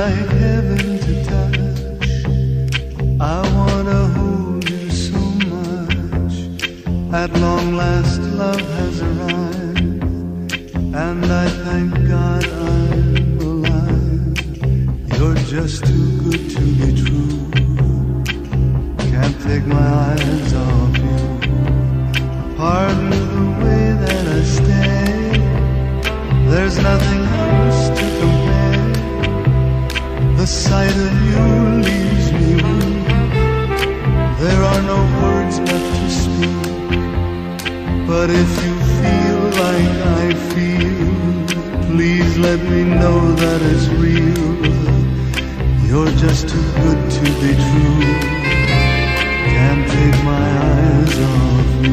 like heaven to touch. I wanna hold you so much. At long last love has arrived, and I thank God I'm alive. You're just too good to be true. Can't take my eyes off you. Pardon the way that I stay. There's nothing else to compare. The sight of you leaves me weak. There are no words left to speak. But if you feel like I feel, please let me know that it's real. You're just too good to be true. Can't take my eyes off you.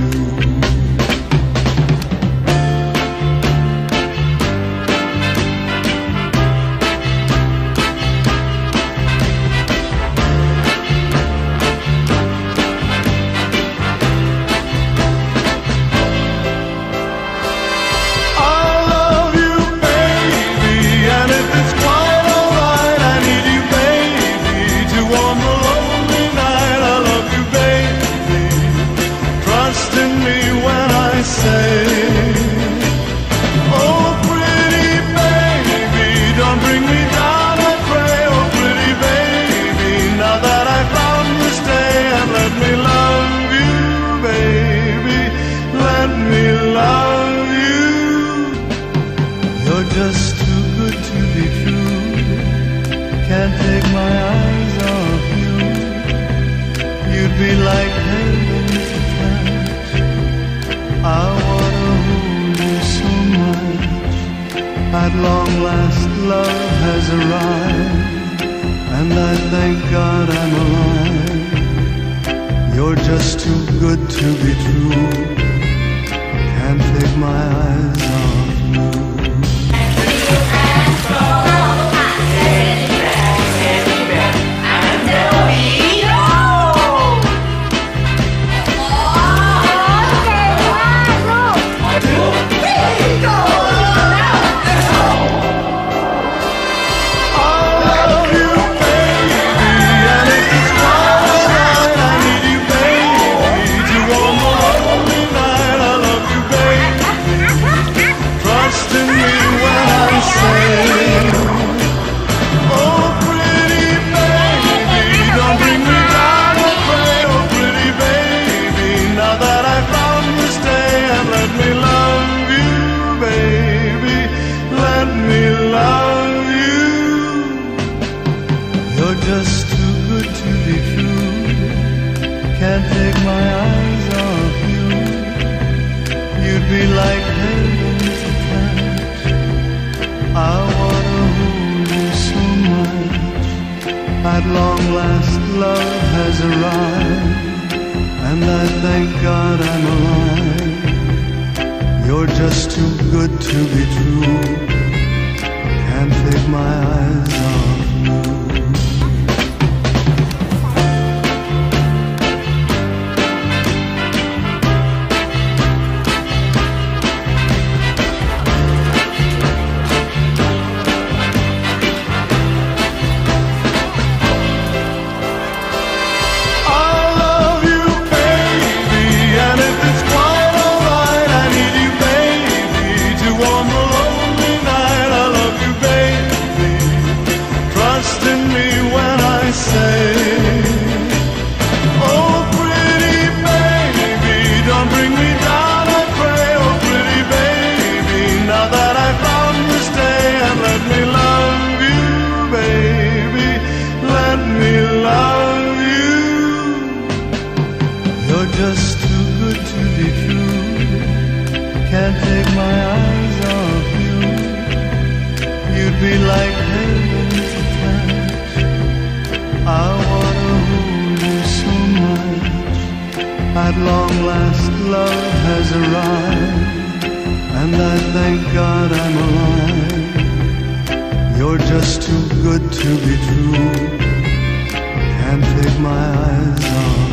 Just too good to be true. Can't take my eyes off you. You'd be like heaven to touch. I wanna hold you so much. At long last love has arrived, and I thank God I'm alive. You're just too good to be true. Can't take my eyes off you. Just too good to be true. Can't take my eyes off you. You'd be like heaven to touch. I wanna hold you so much. At long last love has arrived, and I thank God I'm alive. You're just too good to be true. Can't take my eyes off you. Just too good to be true. Can't take my eyes off you. You'd be like heaven to touch. I wanna hold you so much. At long last love has arrived, and I thank God I'm alive. You're just too good to be true. Can't take my eyes off